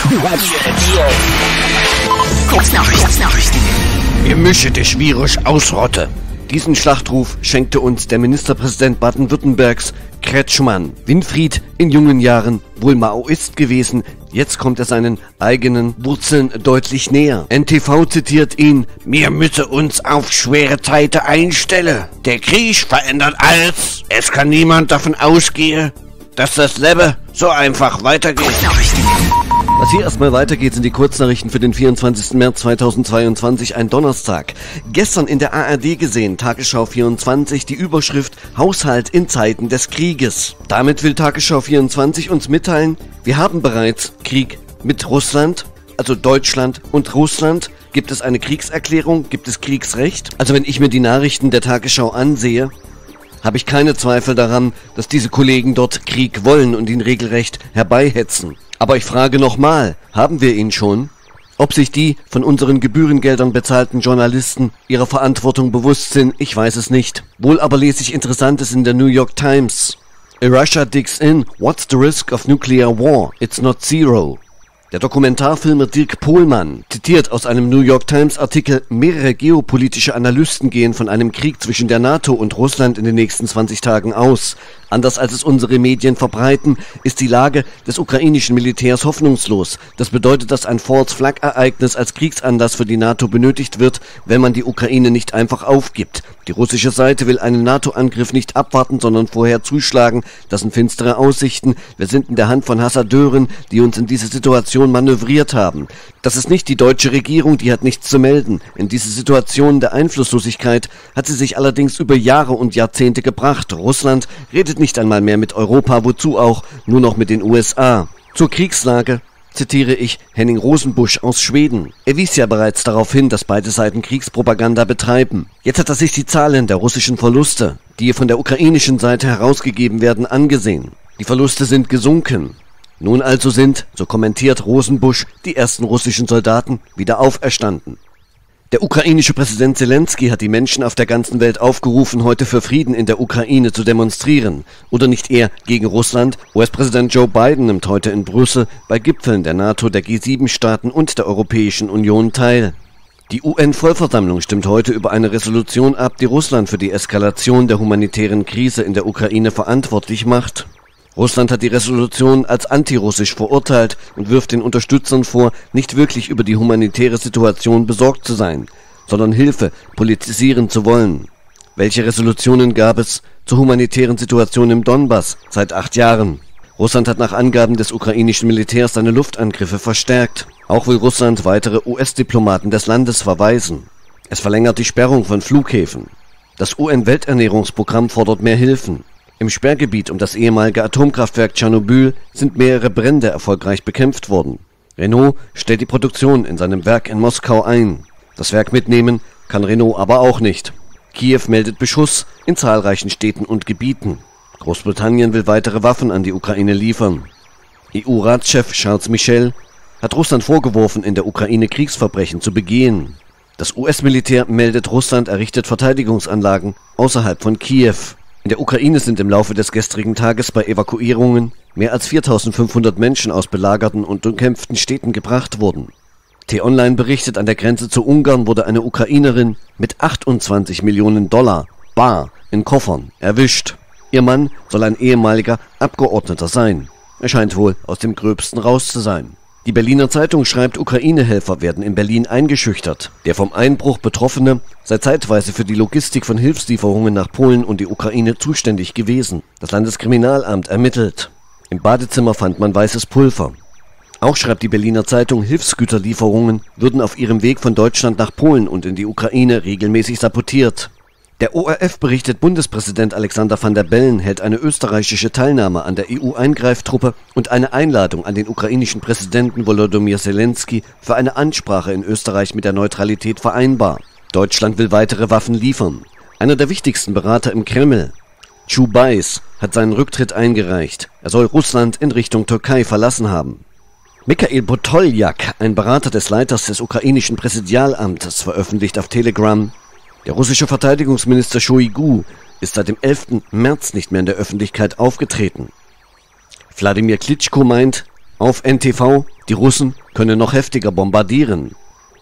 Kurznachrichten. Gemische des Virus ausrotte. Diesen Schlachtruf schenkte uns der Ministerpräsident Baden-Württembergs, Kretschmann. Winfried, in jungen Jahren wohl Maoist gewesen, jetzt kommt er seinen eigenen Wurzeln deutlich näher. NTV zitiert ihn: Wir müssen uns auf schwere Zeiten einstellen. Der Krieg verändert alles. Es kann niemand davon ausgehen, dass das Leben so einfach weitergeht. Was hier erstmal weitergeht, sind die Kurznachrichten für den 24. März 2022, ein Donnerstag. Gestern in der ARD gesehen, Tagesschau 24, die Überschrift Haushalt in Zeiten des Krieges. Damit will Tagesschau 24 uns mitteilen, wir haben bereits Krieg mit Russland, also Deutschland und Russland. Gibt es eine Kriegserklärung? Gibt es Kriegsrecht? Also wenn ich mir die Nachrichten der Tagesschau ansehe, habe ich keine Zweifel daran, dass diese Kollegen dort Krieg wollen und ihn regelrecht herbeihetzen. Aber ich frage nochmal, haben wir ihn schon? Ob sich die von unseren Gebührengeldern bezahlten Journalisten ihrer Verantwortung bewusst sind, ich weiß es nicht. Wohl aber lese ich Interessantes in der New York Times. A Russia digs in, what's the risk of nuclear war? It's not zero. Der Dokumentarfilmer Dirk Pohlmann zitiert aus einem New York Times Artikel, mehrere geopolitische Analysten gehen von einem Krieg zwischen der NATO und Russland in den nächsten 20 Tagen aus. Anders als es unsere Medien verbreiten, ist die Lage des ukrainischen Militärs hoffnungslos. Das bedeutet, dass ein False-Flag-Ereignis als Kriegsanlass für die NATO benötigt wird, wenn man die Ukraine nicht einfach aufgibt. Die russische Seite will einen NATO-Angriff nicht abwarten, sondern vorher zuschlagen. Das sind finstere Aussichten. Wir sind in der Hand von Hassadeuren, die uns in diese Situation manövriert haben. Das ist nicht die deutsche Regierung, die hat nichts zu melden. In diese Situation der Einflusslosigkeit hat sie sich allerdings über Jahre und Jahrzehnte gebracht. Russland redet nicht einmal mehr mit Europa, wozu auch, nur noch mit den USA. Zur Kriegslage zitiere ich Henning Rosenbusch aus Schweden. Er wies ja bereits darauf hin, dass beide Seiten Kriegspropaganda betreiben. Jetzt hat er sich die Zahlen der russischen Verluste, die hier von der ukrainischen Seite herausgegeben werden, angesehen. Die Verluste sind gesunken. Nun also sind, so kommentiert Rosenbusch, die ersten russischen Soldaten wieder auferstanden. Der ukrainische Präsident Zelensky hat die Menschen auf der ganzen Welt aufgerufen, heute für Frieden in der Ukraine zu demonstrieren. Oder nicht eher gegen Russland? US-Präsident Joe Biden nimmt heute in Brüssel bei Gipfeln der NATO, der G7-Staaten und der Europäischen Union teil. Die UN-Vollversammlung stimmt heute über eine Resolution ab, die Russland für die Eskalation der humanitären Krise in der Ukraine verantwortlich macht. Russland hat die Resolution als antirussisch verurteilt und wirft den Unterstützern vor, nicht wirklich über die humanitäre Situation besorgt zu sein, sondern Hilfe politisieren zu wollen. Welche Resolutionen gab es zur humanitären Situation im Donbass seit 8 Jahren? Russland hat nach Angaben des ukrainischen Militärs seine Luftangriffe verstärkt. Auch will Russland weitere US-Diplomaten des Landes verweisen. Es verlängert die Sperrung von Flughäfen. Das UN-Welternährungsprogramm fordert mehr Hilfen. Im Sperrgebiet um das ehemalige Atomkraftwerk Tschernobyl sind mehrere Brände erfolgreich bekämpft worden. Renault stellt die Produktion in seinem Werk in Moskau ein. Das Werk mitnehmen kann Renault aber auch nicht. Kiew meldet Beschuss in zahlreichen Städten und Gebieten. Großbritannien will weitere Waffen an die Ukraine liefern. EU-Ratschef Charles Michel hat Russland vorgeworfen, in der Ukraine Kriegsverbrechen zu begehen. Das US-Militär meldet, Russland errichtet Verteidigungsanlagen außerhalb von Kiew. In der Ukraine sind im Laufe des gestrigen Tages bei Evakuierungen mehr als 4.500 Menschen aus belagerten und umkämpften Städten gebracht worden. T-Online berichtet, an der Grenze zu Ungarn wurde eine Ukrainerin mit 28 Millionen Dollar bar in Koffern erwischt. Ihr Mann soll ein ehemaliger Abgeordneter sein. Er scheint wohl aus dem Gröbsten raus zu sein. Die Berliner Zeitung schreibt, Ukraine-Helfer werden in Berlin eingeschüchtert. Der vom Einbruch Betroffene sei zeitweise für die Logistik von Hilfslieferungen nach Polen und die Ukraine zuständig gewesen. Das Landeskriminalamt ermittelt. Im Badezimmer fand man weißes Pulver. Auch schreibt die Berliner Zeitung, Hilfsgüterlieferungen würden auf ihrem Weg von Deutschland nach Polen und in die Ukraine regelmäßig sabotiert. Der ORF berichtet, Bundespräsident Alexander Van der Bellen hält eine österreichische Teilnahme an der EU-Eingreiftruppe und eine Einladung an den ukrainischen Präsidenten Volodymyr Zelensky für eine Ansprache in Österreich mit der Neutralität vereinbar. Deutschland will weitere Waffen liefern. Einer der wichtigsten Berater im Kreml, Chubais, hat seinen Rücktritt eingereicht. Er soll Russland in Richtung Türkei verlassen haben. Mikhail Podoljak, ein Berater des Leiters des ukrainischen Präsidialamtes, veröffentlicht auf Telegram: Der russische Verteidigungsminister Shoigu ist seit dem 11. März nicht mehr in der Öffentlichkeit aufgetreten. Wladimir Klitschko meint, Auf NTV, die Russen können noch heftiger bombardieren.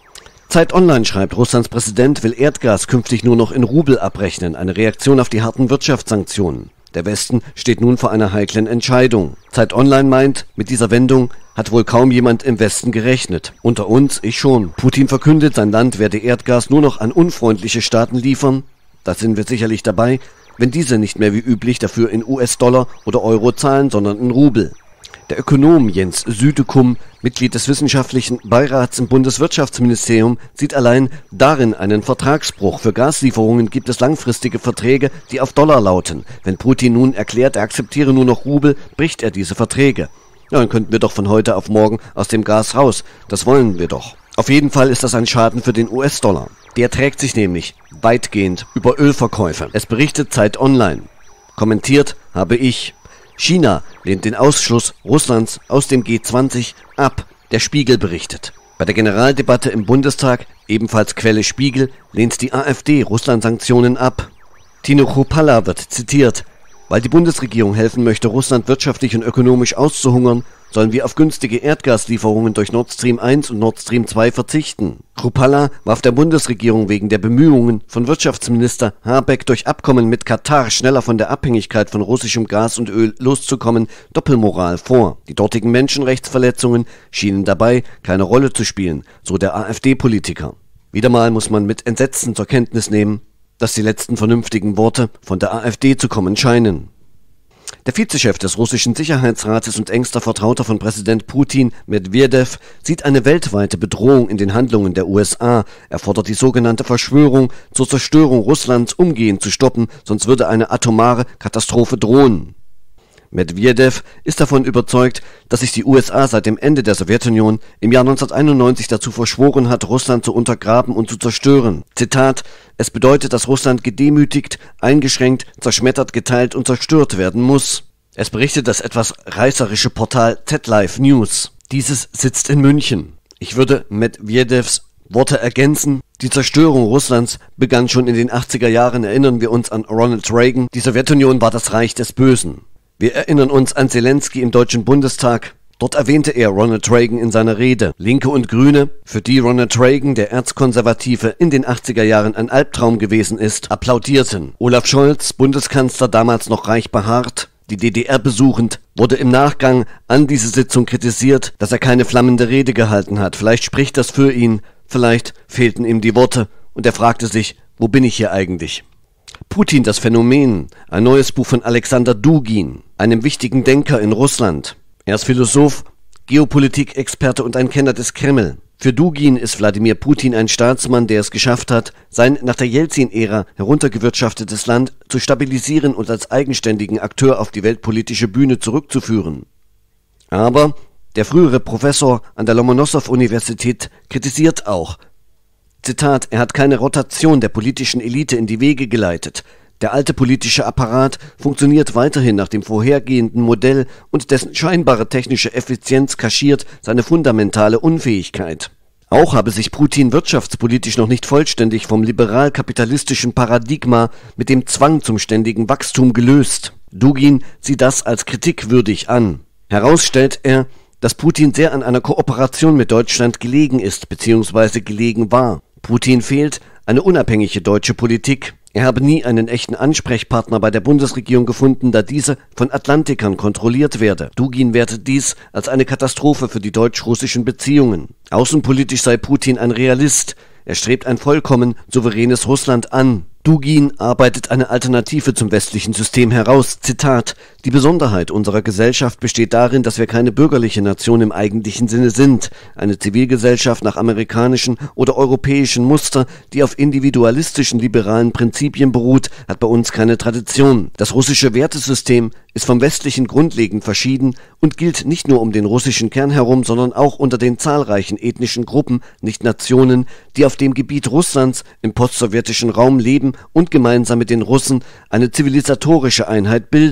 Zeit Online schreibt, Russlands Präsident will Erdgas künftig nur noch in Rubel abrechnen, eine Reaktion auf die harten Wirtschaftssanktionen. Der Westen steht nun vor einer heiklen Entscheidung. Zeit Online meint, mit dieser Wendung hat wohl kaum jemand im Westen gerechnet. Unter uns, ich schon. Putin verkündet, sein Land werde Erdgas nur noch an unfreundliche Staaten liefern. Da sind wir sicherlich dabei, wenn diese nicht mehr wie üblich dafür in US-Dollar oder Euro zahlen, sondern in Rubel. Der Ökonom Jens Südekum, Mitglied des Wissenschaftlichen Beirats im Bundeswirtschaftsministerium, sieht allein darin einen Vertragsbruch. Für Gaslieferungen gibt es langfristige Verträge, die auf Dollar lauten. Wenn Putin nun erklärt, er akzeptiere nur noch Rubel, bricht er diese Verträge. Ja, dann könnten wir doch von heute auf morgen aus dem Gas raus. Das wollen wir doch. Auf jeden Fall ist das ein Schaden für den US-Dollar. Der trägt sich nämlich weitgehend über Ölverkäufe. Es berichtet Zeit Online. Kommentiert habe ich: China lehnt den Ausschluss Russlands aus dem G20 ab, der Spiegel berichtet. Bei der Generaldebatte im Bundestag, ebenfalls Quelle Spiegel, lehnt die AfD Russland-Sanktionen ab. Tino Chrupalla wird zitiert: Weil die Bundesregierung helfen möchte, Russland wirtschaftlich und ökonomisch auszuhungern, sollen wir auf günstige Erdgaslieferungen durch Nord Stream 1 und Nord Stream 2 verzichten. Chrupalla warf der Bundesregierung wegen der Bemühungen von Wirtschaftsminister Habeck durch Abkommen mit Katar schneller von der Abhängigkeit von russischem Gas und Öl loszukommen, Doppelmoral vor. Die dortigen Menschenrechtsverletzungen schienen dabei keine Rolle zu spielen, so der AfD-Politiker. Wieder mal muss man mit Entsetzen zur Kenntnis nehmen, dass die letzten vernünftigen Worte von der AfD zu kommen scheinen. Der Vizechef des russischen Sicherheitsrates und engster Vertrauter von Präsident Putin, Medvedev, sieht eine weltweite Bedrohung in den Handlungen der USA. Er fordert die sogenannte Verschwörung zur Zerstörung Russlands umgehend zu stoppen, sonst würde eine atomare Katastrophe drohen. Medvedev ist davon überzeugt, dass sich die USA seit dem Ende der Sowjetunion im Jahr 1991 dazu verschworen hat, Russland zu untergraben und zu zerstören. Zitat: Es bedeutet, dass Russland gedemütigt, eingeschränkt, zerschmettert, geteilt und zerstört werden muss. Es berichtet das etwas reißerische Portal ZLive News. Dieses sitzt in München. Ich würde Medvedevs Worte ergänzen: Die Zerstörung Russlands begann schon in den 80er Jahren. Erinnern wir uns an Ronald Reagan. Die Sowjetunion war das Reich des Bösen. Wir erinnern uns an Zelensky im Deutschen Bundestag. Dort erwähnte er Ronald Reagan in seiner Rede. Linke und Grüne, für die Ronald Reagan, der Erzkonservative, in den 80er Jahren ein Albtraum gewesen ist, applaudierten. Olaf Scholz, Bundeskanzler, damals noch reich behaart, die DDR besuchend, wurde im Nachgang an diese Sitzung kritisiert, dass er keine flammende Rede gehalten hat. Vielleicht spricht das für ihn, vielleicht fehlten ihm die Worte und er fragte sich: Wo bin ich hier eigentlich? Putin, das Phänomen, ein neues Buch von Alexander Dugin, einem wichtigen Denker in Russland. Er ist Philosoph, Geopolitik-Experte und ein Kenner des Kreml. Für Dugin ist Wladimir Putin ein Staatsmann, der es geschafft hat, sein nach der Jelzin-Ära heruntergewirtschaftetes Land zu stabilisieren und als eigenständigen Akteur auf die weltpolitische Bühne zurückzuführen. Aber der frühere Professor an der Lomonossow-Universität kritisiert auch: Zitat: Er hat keine Rotation der politischen Elite in die Wege geleitet. Der alte politische Apparat funktioniert weiterhin nach dem vorhergehenden Modell und dessen scheinbare technische Effizienz kaschiert seine fundamentale Unfähigkeit. Auch habe sich Putin wirtschaftspolitisch noch nicht vollständig vom liberal-kapitalistischen Paradigma mit dem Zwang zum ständigen Wachstum gelöst. Dugin sieht das als kritikwürdig an. Heraus stellt er, dass Putin sehr an einer Kooperation mit Deutschland gelegen ist bzw. gelegen war. Putin fehlt eine unabhängige deutsche Politik. Er habe nie einen echten Ansprechpartner bei der Bundesregierung gefunden, da diese von Atlantikern kontrolliert werde. Dugin wertet dies als eine Katastrophe für die deutsch-russischen Beziehungen. Außenpolitisch sei Putin ein Realist. Er strebt ein vollkommen souveränes Russland an. Dugin arbeitet eine Alternative zum westlichen System heraus. Zitat: Die Besonderheit unserer Gesellschaft besteht darin, dass wir keine bürgerliche Nation im eigentlichen Sinne sind. Eine Zivilgesellschaft nach amerikanischen oder europäischen Muster, die auf individualistischen liberalen Prinzipien beruht, hat bei uns keine Tradition. Das russische Wertesystem ist vom westlichen grundlegend verschieden und gilt nicht nur um den russischen Kern herum, sondern auch unter den zahlreichen ethnischen Gruppen, nicht Nationen, die auf dem Gebiet Russlands im postsowjetischen Raum leben und gemeinsam mit den Russen eine zivilisatorische Einheit bilden.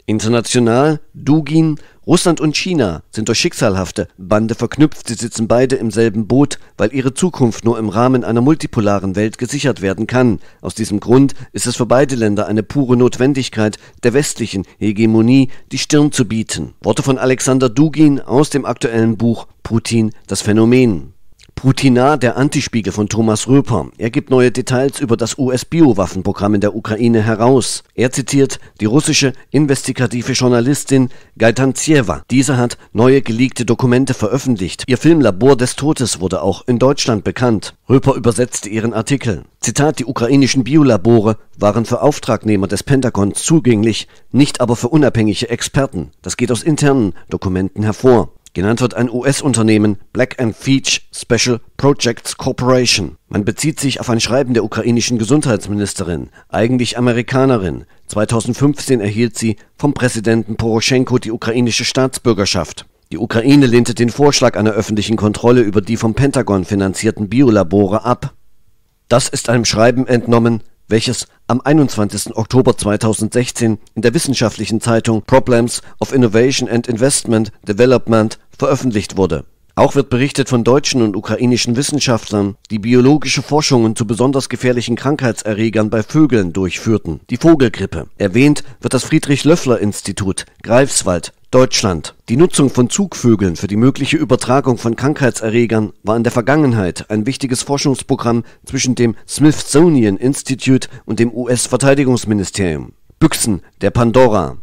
International, Dugin, Russland und China sind durch schicksalhafte Bande verknüpft. Sie sitzen beide im selben Boot, weil ihre Zukunft nur im Rahmen einer multipolaren Welt gesichert werden kann. Aus diesem Grund ist es für beide Länder eine pure Notwendigkeit, der westlichen Hegemonie die Stirn zu bieten. Worte von Alexander Dugin aus dem aktuellen Buch Putin, das Phänomen. Putinar, der Antispiegel von Thomas Röper. Er gibt neue Details über das US-Biowaffenprogramm in der Ukraine heraus. Er zitiert die russische investigative Journalistin Gaitanzeva. Diese hat neue geleakte Dokumente veröffentlicht. Ihr Film Labor des Todes wurde auch in Deutschland bekannt. Röper übersetzte ihren Artikel. Zitat: Die ukrainischen Biolabore waren für Auftragnehmer des Pentagons zugänglich, nicht aber für unabhängige Experten. Das geht aus internen Dokumenten hervor. Genannt wird ein US-Unternehmen Black & Veatch Special Projects Corporation. Man bezieht sich auf ein Schreiben der ukrainischen Gesundheitsministerin, eigentlich Amerikanerin. 2015 erhielt sie vom Präsidenten Poroschenko die ukrainische Staatsbürgerschaft. Die Ukraine lehnte den Vorschlag einer öffentlichen Kontrolle über die vom Pentagon finanzierten Biolabore ab. Das ist einem Schreiben entnommen, welches am 21. Oktober 2016 in der wissenschaftlichen Zeitung Problems of Innovation and Investment Development veröffentlicht wurde. Auch wird berichtet von deutschen und ukrainischen Wissenschaftlern, die biologische Forschungen zu besonders gefährlichen Krankheitserregern bei Vögeln durchführten. Die Vogelgrippe. Erwähnt wird das Friedrich-Löffler-Institut, Greifswald, Deutschland. Die Nutzung von Zugvögeln für die mögliche Übertragung von Krankheitserregern war in der Vergangenheit ein wichtiges Forschungsprogramm zwischen dem Smithsonian Institute und dem US-Verteidigungsministerium. Büchsen der Pandora.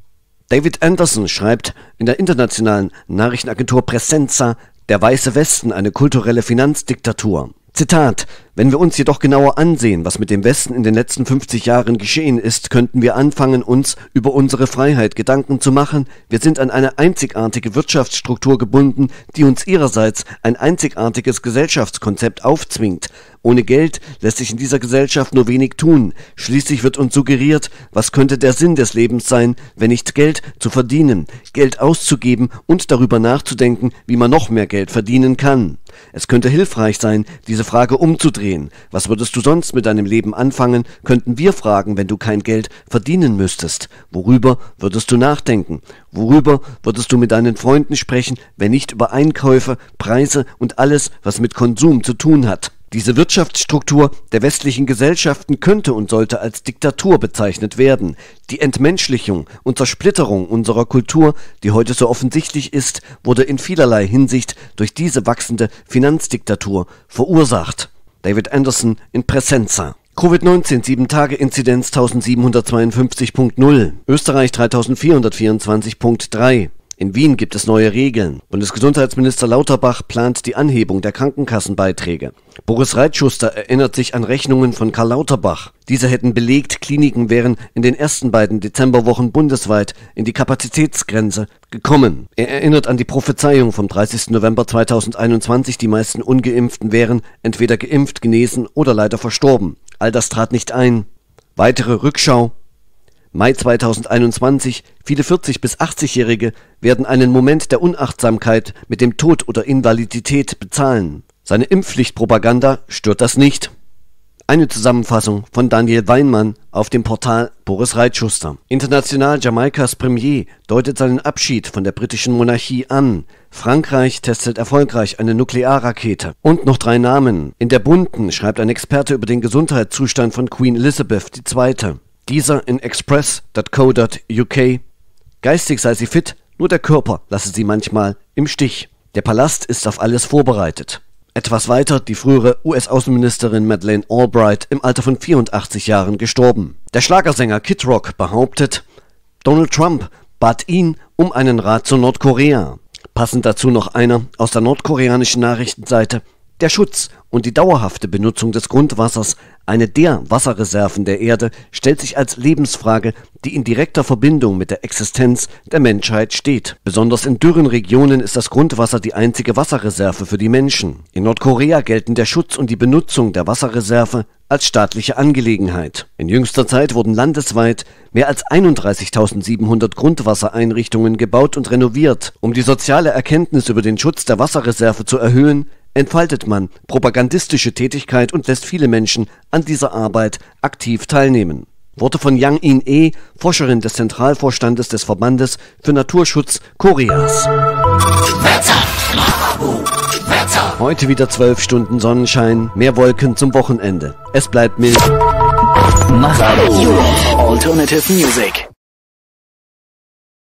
David Anderson schreibt in der internationalen Nachrichtenagentur Presenza, der Weiße Westen eine kulturelle Finanzdiktatur. Zitat: Wenn wir uns jedoch genauer ansehen, was mit dem Westen in den letzten 50 Jahren geschehen ist, könnten wir anfangen, uns über unsere Freiheit Gedanken zu machen. Wir sind an eine einzigartige Wirtschaftsstruktur gebunden, die uns ihrerseits ein einzigartiges Gesellschaftskonzept aufzwingt. Ohne Geld lässt sich in dieser Gesellschaft nur wenig tun. Schließlich wird uns suggeriert, was könnte der Sinn des Lebens sein, wenn nicht Geld zu verdienen, Geld auszugeben und darüber nachzudenken, wie man noch mehr Geld verdienen kann. Es könnte hilfreich sein, diese Frage umzudrehen. Was würdest du sonst mit deinem Leben anfangen, könnten wir fragen, wenn du kein Geld verdienen müsstest. Worüber würdest du nachdenken? Worüber würdest du mit deinen Freunden sprechen, wenn nicht über Einkäufe, Preise und alles, was mit Konsum zu tun hat? Diese Wirtschaftsstruktur der westlichen Gesellschaften könnte und sollte als Diktatur bezeichnet werden. Die Entmenschlichung und Zersplitterung unserer Kultur, die heute so offensichtlich ist, wurde in vielerlei Hinsicht durch diese wachsende Finanzdiktatur verursacht. David Anderson in Presenza. Covid-19, 7-Tage-Inzidenz 1752.0, Österreich 3424.3. In Wien gibt es neue Regeln. Bundesgesundheitsminister Lauterbach plant die Anhebung der Krankenkassenbeiträge. Boris Reitschuster erinnert sich an Rechnungen von Karl Lauterbach. Diese hätten belegt, Kliniken wären in den ersten beiden Dezemberwochen bundesweit in die Kapazitätsgrenze gekommen. Er erinnert an die Prophezeiung vom 30. November 2021, die meisten Ungeimpften wären entweder geimpft, genesen oder leider verstorben. All das trat nicht ein. Weitere Rückschau. Mai 2021, viele 40- bis 80-Jährige werden einen Moment der Unachtsamkeit mit dem Tod oder Invalidität bezahlen. Seine Impfpflichtpropaganda stört das nicht. Eine Zusammenfassung von Daniel Weinmann auf dem Portal Boris Reitschuster. International Jamaikas Premier deutet seinen Abschied von der britischen Monarchie an. Frankreich testet erfolgreich eine Nuklearrakete. Und noch 3 Namen. In der Bunten schreibt ein Experte über den Gesundheitszustand von Queen Elizabeth II. Dieser in express.co.uk. Geistig sei sie fit, nur der Körper lasse sie manchmal im Stich. Der Palast ist auf alles vorbereitet. Etwas weiter die frühere US-Außenministerin Madeleine Albright im Alter von 84 Jahren gestorben. Der Schlagersänger Kid Rock behauptet, Donald Trump bat ihn um einen Rat zu Nordkorea. Passend dazu noch einer aus der nordkoreanischen Nachrichtenseite. Der Schutz und die dauerhafte Benutzung des Grundwassers, eine der Wasserreserven der Erde, stellt sich als Lebensfrage, die in direkter Verbindung mit der Existenz der Menschheit steht. Besonders in dürren Regionen ist das Grundwasser die einzige Wasserreserve für die Menschen. In Nordkorea gelten der Schutz und die Benutzung der Wasserreserve als staatliche Angelegenheit. In jüngster Zeit wurden landesweit mehr als 31.700 Grundwassereinrichtungen gebaut und renoviert. Um die soziale Erkenntnis über den Schutz der Wasserreserve zu erhöhen, entfaltet man propagandistische Tätigkeit und lässt viele Menschen an dieser Arbeit aktiv teilnehmen. Worte von Yang In-e, Forscherin des Zentralvorstandes des Verbandes für Naturschutz Koreas. Heute wieder 12 Stunden Sonnenschein, mehr Wolken zum Wochenende. Es bleibt mild. Alternative Music.